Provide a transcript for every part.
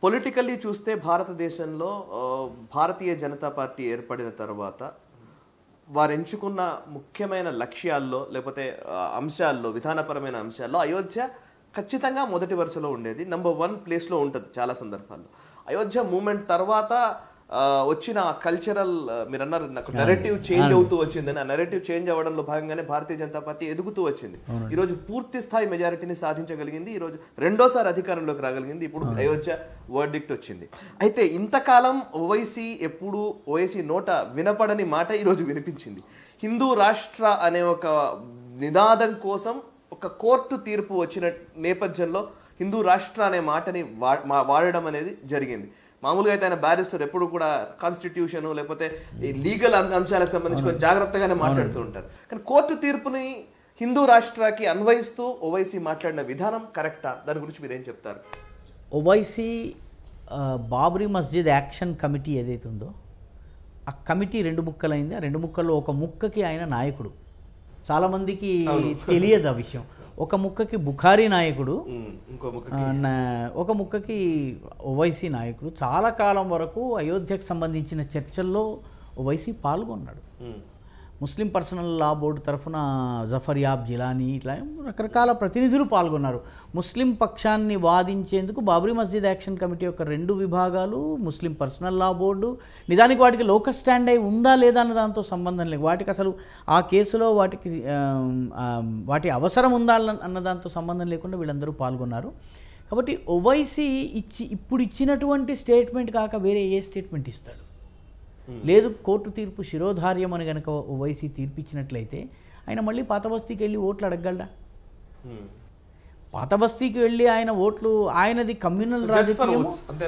Politically చూస్తే భారతదేశంలో Bharatiya Janata party ఏర్పడిన తర్వాత వారు ఎంచుకున్న ముఖ్యమైన లక్ష్యాల్లో లేకపోతే అంశాల్లో విధానపరమైన అంశాల్లో అయోధ్య ఖచ్చితంగా మొదటి వరుసలో ఉండేది. నంబర్ 1 ప్లేస్లో ఉంటుంది చాలా సందర్భాల్లో. అయోధ్య మూమెంట్ తర్వాత వచ్చిన కల్చరల్ మీరు అన్నారు నాకు నెరేటివ్ చేంజ్ అవుతూ వచ్చిందని. ఆ నెరేటివ్ చేంజ్ అవ్వడంలో భాగంగానే భారతీయ జనతా పార్టీ ఎదుగుతూ వచ్చింది. ఈ రోజు పూర్తి స్థాయి మెజారిటీని సాధించగలిగింది. ఈ రోజు రెండోసారి అధికారంలోకి రాగలిగింది. ఇప్పుడు అయోధ్య వర్డిక్ట్ వచ్చింది. అయితే ఇంతకాలం ఓవైసీ నోట వినపడని మాట ఈ రోజు వినిపించింది. హిందూ రాష్ట్ర అనే ఒక నినాదం కోసం ఒక కోర్టు తీర్పు వచ్చిన నేపథ్యంలో హిందూ రాష్ట్ర అనే మాటని వాడడం అనేది జరిగింది. మామూలుగా అయితే ఆయన బ్యారిస్టర్ ఎప్పుడు కూడా కాన్స్టిట్యూషన్ లేకపోతే ఈ లీగల్ అంశాలకు సంబంధించి కొంచెం జాగ్రత్తగానే మాట్లాడుతూ ఉంటారు. కానీ కోర్టు తీర్పుని హిందూ రాష్ట్రానికి అన్వయిస్తూ ఓవైసీ మాట్లాడిన విధానం కరెక్టా? దాని గురించి మీరేం చెప్తారు? ఓవైసీ బాబ్రీ మస్జిద్ యాక్షన్ కమిటీ ఏదైతే ఉందో ఆ కమిటీ 2 ముక్కలైంది. ఆ 2 ముక్కల్లో ఒక ముక్కకి ఆయన నాయకుడు. చాలామందికి తెలియదు ఆ విషయం. ఒక ముక్కకి బుఖారీ నాయకుడు, ఒక ముక్కకి ఓవైసీ నాయకుడు. చాలా కాలం వరకు అయోధ్యకు సంబంధించిన చర్చల్లో ఓవైసీ పాల్గొన్నాడు. ముస్లిం పర్సనల్ లా బోర్డు తరఫున జఫర్ యాబ్ జిలానీ ఇట్లా రకరకాల ప్రతినిధులు పాల్గొన్నారు. ముస్లిం పక్షాన్ని వాదించేందుకు బాబ్రీ మస్జిద్ యాక్షన్ కమిటీ యొక్క 2 విభాగాలు, ముస్లిం పర్సనల్ లా బోర్డు, నిజానికి వాటికి లోకల్ స్టాండ్ అయి ఉందా లేదా అన్న దాంతో సంబంధం లేదు. వాటికి అసలు ఆ కేసులో వాటి అవసరం ఉందా అన్న దాంతో సంబంధం లేకుండా వీళ్ళందరూ పాల్గొన్నారు. కాబట్టి ఓవైసీ ఇప్పుడు ఇచ్చినటువంటి స్టేట్మెంట్ కాక వేరే ఏ స్టేట్మెంట్ ఇస్తాడు? లేదు, కోర్టు తీర్పు శిరోధార్యం అని కనుక ఓవైసీ తీర్పు ఇచ్చినట్లయితే ఆయన మళ్ళీ పాత బస్తీకి వెళ్ళి ఓట్లు అడగగలడా? పాత బస్తీకి వెళ్ళి ఆయనది కమ్యూనల్ రాజకీయం,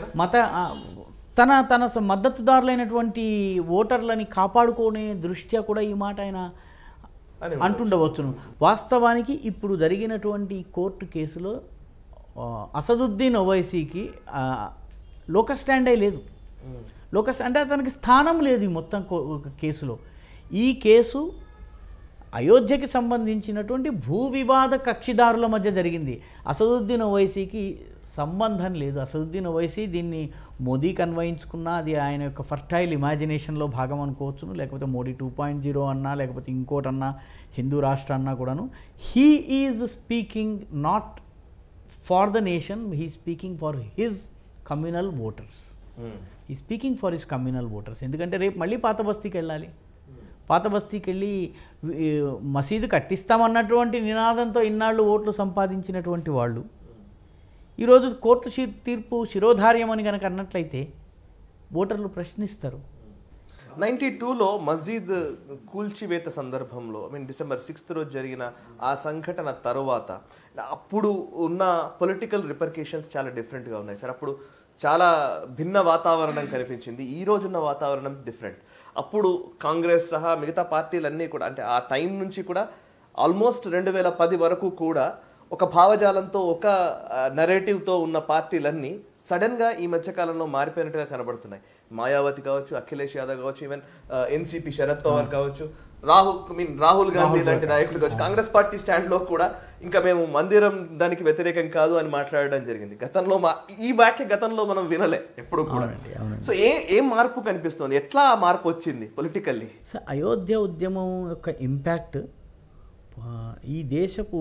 తన మద్దతుదారులైనటువంటి ఓటర్లని కాపాడుకునే దృష్ట్యా కూడా ఈ మాట ఆయన అంటుండవచ్చును. వాస్తవానికి ఇప్పుడు జరిగినటువంటి కోర్టు కేసులో అసదుద్దీన్ ఓవైసీకి లోకల్ స్టాండ్ అయి లేదు. అంటే అతనికి స్థానం లేదు ఈ మొత్తం కేసులో. ఈ కేసు అయోధ్యకి సంబంధించినటువంటి భూ వివాద కక్షిదారుల మధ్య జరిగింది. అసదుద్దీన్ ఓవైసీకి సంబంధం లేదు. అసదుద్దీన్ ఓవైసీ దీన్ని మోదీకి అన్వయించుకున్నా అది ఆయన యొక్క ఫర్టైల్ ఇమాజినేషన్లో భాగం అనుకోవచ్చును, లేకపోతే మోడీ 2.0 అన్నా, లేకపోతే ఇంకోటన్నా, హిందూ రాష్ట్ర అన్నా కూడాను. He is speaking not for the nation, he speaking for his communal voters. He speaking for his communal voters. ఎందుకంటే రేపు మళ్ళీ పాత బస్తీకి వెళ్ళాలి. పాత బస్తీకి వెళ్ళి మసీదు కట్టిస్తామన్నటువంటి నినాదంతో ఇన్నాళ్ళు ఓట్లు సంపాదించినటువంటి వాళ్ళు ఈరోజు కోర్టు తీర్పు శిరోధార్యం అని కనుక అన్నట్లయితే ఓటర్లు ప్రశ్నిస్తారు. 92లో మస్జిద్ కూల్చివేత సందర్భంలో డిసెంబర్ 6th రోజు జరిగిన ఆ సంఘటన తర్వాత అప్పుడు ఉన్న పొలిటికల్ రిపర్కేషన్స్ చాలా డిఫరెంట్గా ఉన్నాయి సార్. అప్పుడు చాలా భిన్న వాతావరణం కనిపించింది. ఈ రోజున్న వాతావరణం డిఫరెంట్. అప్పుడు కాంగ్రెస్ సహా మిగతా పార్టీలన్నీ కూడా అంటే ఆ టైం నుంచి కూడా ఆల్మోస్ట్ 2010 వరకు కూడా ఒక భావజాలంతో ఒక నెరేటివ్తో ఉన్న పార్టీలన్నీ సడన్గా ఈ మధ్యకాలంలో మారిపోయినట్టుగా కనబడుతున్నాయి. మాయావతి కావచ్చు, అఖిలేష్ యాదవ్ కావచ్చు, ఈవెన్ ఎన్సీపీ శరద్ పవార్ కావచ్చు, రాహుల్ గాంధీ లాంటి నాయకులు కావచ్చు, కాంగ్రెస్ పార్టీ స్టాండ్లో కూడా ఇంకా మేము మందిరం దానికి వ్యతిరేకం కాదు అని మాట్లాడడం జరిగింది. ఈ వ్యాఖ్య గతంలో మనం వినలే ఎప్పుడు కూడా. సో ఏం మార్పు కనిపిస్తుంది? ఎట్లా మార్పు వచ్చింది పొలిటికల్లీ? సో అయోధ్య ఉద్యమం యొక్క ఇంపాక్ట్ ఈ దేశపు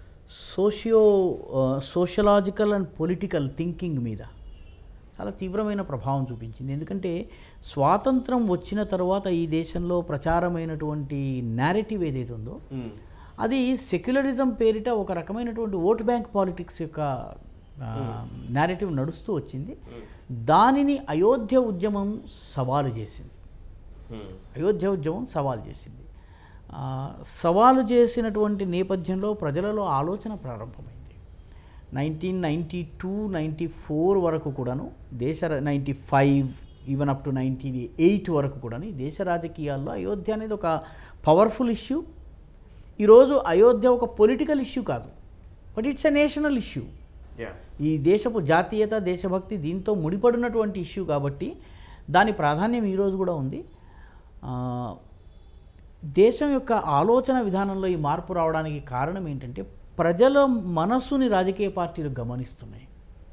సోషలాజికల్ అండ్ పొలిటికల్ థింకింగ్ మీద చాలా తీవ్రమైన ప్రభావం చూపించింది. ఎందుకంటే స్వాతంత్రం వచ్చిన తర్వాత ఈ దేశంలో ప్రచారమైనటువంటి నేరేటివ్ ఏదైతే ఉందో అది సెక్యులరిజం పేరిట ఒక రకమైనటువంటి ఓట్ బ్యాంక్ పాలిటిక్స్ యొక్క నేరేటివ్ నడుస్తూ వచ్చింది. దానిని అయోధ్య ఉద్యమం సవాలు చేసింది. సవాలు చేసినటువంటి నేపథ్యంలో ప్రజలలో ఆలోచన ప్రారంభమైంది. 1992-94 వరకు కూడాను 95 ఈవెన్ అప్ టు 98 వరకు కూడాను ఈ దేశ రాజకీయాల్లో అయోధ్య అనేది ఒక పవర్ఫుల్ ఇష్యూ. ఈరోజు అయోధ్య ఒక పొలిటికల్ ఇష్యూ కాదు, but it's a national issue. ఈ దేశపు జాతీయత, దేశభక్తి దీంతో ముడిపడినటువంటి ఇష్యూ కాబట్టి దాని ప్రాధాన్యం ఈరోజు కూడా ఉంది. దేశం యొక్క ఆలోచన విధానంలో ఈ మార్పు రావడానికి కారణం ఏంటంటే ప్రజల మనస్సుని రాజకీయ పార్టీలు గమనిస్తున్నాయి.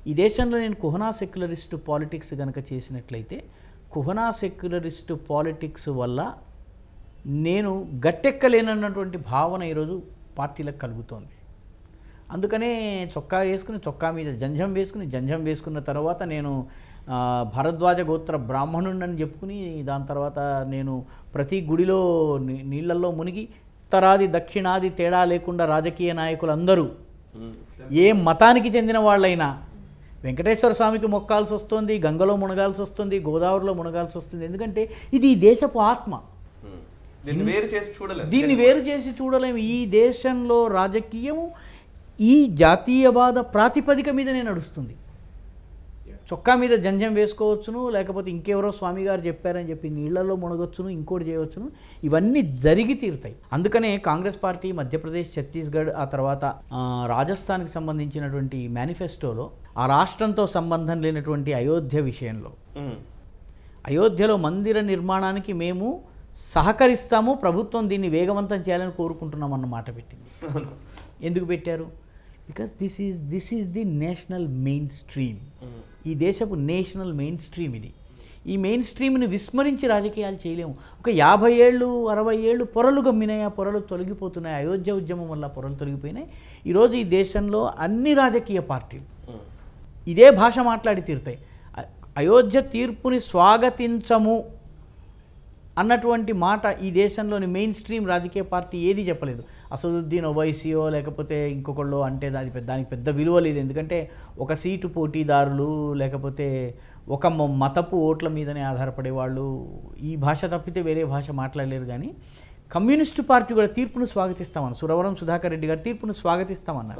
ఈ దేశంలో నేను కుహనా సెక్యులరిస్ట్ పాలిటిక్స్ కనుక చేసినట్లయితే కుహనా సెక్యులరిస్ట్ పాలిటిక్స్ వల్ల నేను గట్టెక్కలేనన్నటువంటి భావన ఈరోజు పార్టీలకు కలుగుతోంది. అందుకనే చొక్కా వేసుకుని చొక్కా మీద జంజం వేసుకుని జంజం వేసుకున్న తర్వాత నేను భరద్వాజ గోత్ర బ్రాహ్మణుడని చెప్పుకుని దాని తర్వాత నేను ప్రతి గుడిలో నీళ్ళల్లో మునిగి ఉత్తరాది దక్షిణాది తేడా లేకుండా రాజకీయ నాయకులందరూ ఏ మతానికి చెందిన వాళ్ళైనా వెంకటేశ్వర స్వామికి మొక్కాల్సి వస్తుంది, గంగలో మునగాల్సి వస్తుంది, గోదావరిలో మునగాల్సి వస్తుంది. ఎందుకంటే ఇది ఈ దేశపు ఆత్మ. దీన్ని వేరు చేసి చూడలేము. ఈ దేశంలో రాజకీయం ఈ జాతీయవాద ప్రాతిపదిక మీదనే నడుస్తుంది. చొక్కా మీద జంజం వేసుకోవచ్చును, లేకపోతే ఇంకెవరో స్వామి గారు చెప్పారని చెప్పి నీళ్లలో మునగొచ్చును, ఇంకోటి చేయవచ్చును. ఇవన్నీ జరిగి తీరుతాయి. అందుకనే కాంగ్రెస్ పార్టీ మధ్యప్రదేశ్, ఛత్తీస్గఢ్, ఆ తర్వాత రాజస్థాన్కి సంబంధించినటువంటి మేనిఫెస్టోలో ఆ రాష్ట్రంతో సంబంధం లేనటువంటి అయోధ్య విషయంలో అయోధ్యలో మందిర నిర్మాణానికి మేము సహకరిస్తాము, ప్రభుత్వం దీన్ని వేగవంతం చేయాలని కోరుకుంటున్నాం అన్న మాట పెట్టింది. ఎందుకు పెట్టారు? Because this is the national mainstream. ఈ దేశపు నేషనల్ మెయిన్ స్ట్రీమ్ ఇది. ఈ మెయిన్ స్ట్రీమ్ని విస్మరించి రాజకీయాలు చేయలేము. ఒక 50 ఏళ్ళు 60 ఏళ్ళు పొరలు గమ్మినాయి, ఆ పొరలు తొలగిపోతున్నాయి. అయోధ్య ఉద్యమం వల్ల పొరలు తొలగిపోయినాయి. ఈరోజు ఈ దేశంలో అన్ని రాజకీయ పార్టీలు ఇదే భాష మాట్లాడి తీరుతాయి. అయోధ్య తీర్పుని స్వాగతించము అన్నటువంటి మాట ఈ దేశంలోని మెయిన్ స్ట్రీమ్ రాజకీయ పార్టీ ఏది చెప్పలేదు. అసదుద్దీన్ ఓవైసీయో లేకపోతే ఇంకొకళ్ళు అంటే దానికి పెద్ద విలువ లేదు. ఎందుకంటే ఒక సీటు పోటీదారులు లేకపోతే ఒక మతపు ఓట్ల మీదనే ఆధారపడే వాళ్ళు ఈ భాష తప్పితే వేరే భాష మాట్లాడలేరు. కానీ కమ్యూనిస్టు పార్టీ కూడా తీర్పును స్వాగతిస్తామన్నారు. సురవరం సుధాకర్ రెడ్డి గారు తీర్పును స్వాగతిస్తామన్నారు.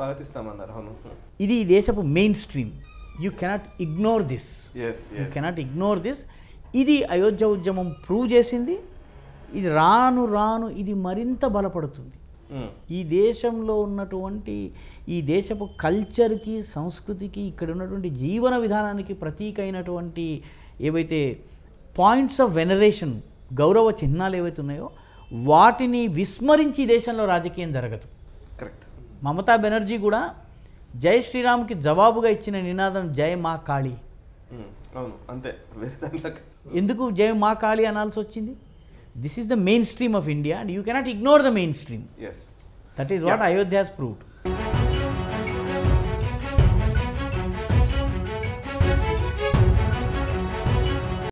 ఇది ఈ దేశపు mainstream. You cannot ignore this. ఇది అయోధ్య ఉద్యమం ప్రూవ్ చేసింది. ఇది రాను రాను ఇది మరింత బలపడుతుంది. ఈ దేశంలో ఉన్నటువంటి ఈ దేశపు కల్చర్కి, సంస్కృతికి, ఇక్కడ ఉన్నటువంటి జీవన విధానానికి ప్రతీక అయినటువంటి ఏవైతే పాయింట్స్ ఆఫ్ వెనరేషన్, గౌరవ చిహ్నాలు ఏవైతే ఉన్నాయో వాటిని విస్మరించి ఈ దేశంలో రాజకీయం జరగదు. కరెక్ట్. మమతా బెనర్జీ కూడా జై శ్రీరామ్కి జవాబుగా ఇచ్చిన నినాదం జై మా కాళీ. అంతే. ఎందుకు జై మా కాళీ అనాల్సి వచ్చింది? This is the mainstream of India and you cannot ignore the mainstream. That is what Ayodhya has proved.